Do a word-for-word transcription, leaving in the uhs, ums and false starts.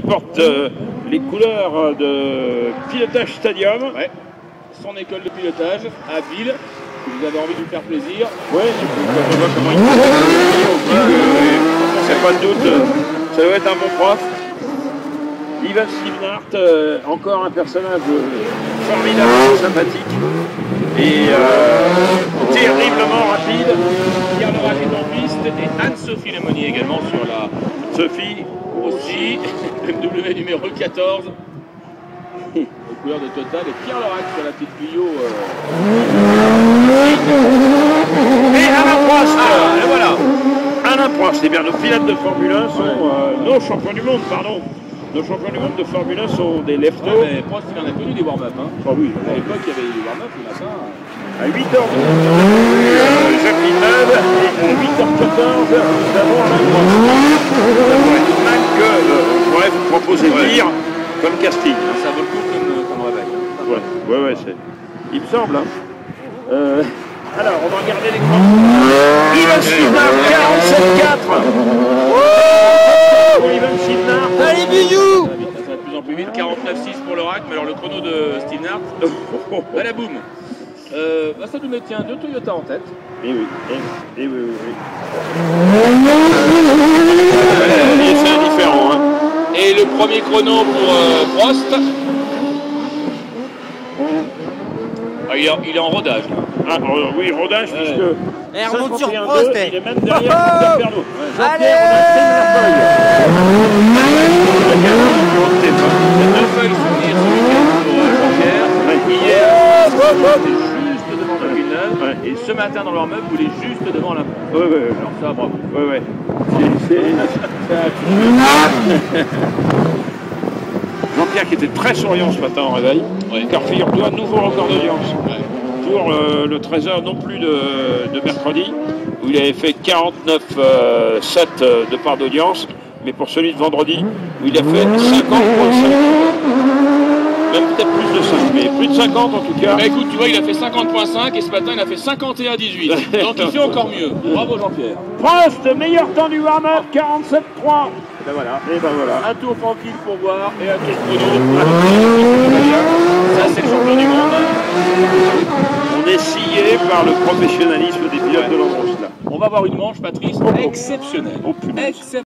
porte euh, les couleurs de Pilotage Stadium. Ouais. Son école de pilotage à Ville. Si vous avez envie de lui faire plaisir. Ouais, quand on voit comment il c'est pas de doute, ça doit être un bon prof. Ivan Sivnart, euh, encore un personnage formidablement sympathique et euh, terriblement rapide. Pierre Lorac est en piste et Anne-Sophie Lemonnier également sur la Sophie aussi. M W numéro quatorze. Les couleurs de Total et Pierre Lorac sur la petite Clio. Euh... Et Alain Prost, ah, et voilà. Alain Prost, eh bien nos pilotes de Formule un sont euh, nos champions du monde, pardon. Nos champions du monde de Formule un sont des leftos. Ouais, mais Prost, il en a connu des warm-up. Hein. Oh oui. À l'époque, il y avait des warm-up, il y en a pas. À huit heures douze, euh, Jacqueline Neuve, et à huit heures quatorze, nous avons Alain Prost. Ça pourrait tout de même que euh, on pourrait vous proposer de ouais. lire comme casting. Ça vaut le coup comme, comme réveil. Ouais, ouais, ouais, c'est. Il me semble, hein. Euh, alors, on va regarder l'écran. Ivan Sivnart, quarante-sept quatre. Pour Ivan Sivnart. Allez, bisous. Ça va de plus en plus vite. quarante-neuf six pour Lorac, mais alors le chrono de Sivnart. Voilà, boum. Euh, bah ça nous met tiens deux Toyota en tête. Et oui, et, et oui, oui, oui. Et c'est indifférent, hein. Et le premier chrono pour euh, Prost. Ah, il, est, il est en rodage là. Ah, euh, oui, rodage, ouais. Puisque. Et on monte sur cinquante et un Prost. deux, il est même derrière Jean-Pierre Pernaut. Allez. Neufeuil souvenir ce week-end pour euh, Jean-Pierre. Hier, c'était juste devant la Villeneuve. Ouais. Et ce matin dans leur meuf, vous êtes juste devant la. Ouais, ouais, ouais. Alors ça, bravo. Ouais, ouais. Jean-Pierre qui était très souriant ce matin en réveil, ouais. Car figure-toi, nouveau record d'audience Ouais. pour euh, le treize heures non plus de, de mercredi, où il avait fait quarante-neuf virgule sept euh, de part d'audience, mais pour celui de vendredi, où il a fait cinquante virgule cinq. Même peut-être plus de cinq, mais plus de cinquante en tout cas. Bah écoute, tu vois, il a fait cinquante virgule cinq et ce matin, il a fait cinquante et un virgule dix-huit. Donc il fait encore mieux. Bravo Jean-Pierre. Prost, meilleur temps du warm-up, quarante-sept trois. Et ben voilà. Et ben voilà. Un tour tranquille pour voir et un tour chrono. Ça, c'est le champion du monde. On est scié par le professionnalisme des pilotes de l'Andros là. On va voir une manche, Patrice, Oh, oh. exceptionnelle. Oh, punaise. Exceptionnelle.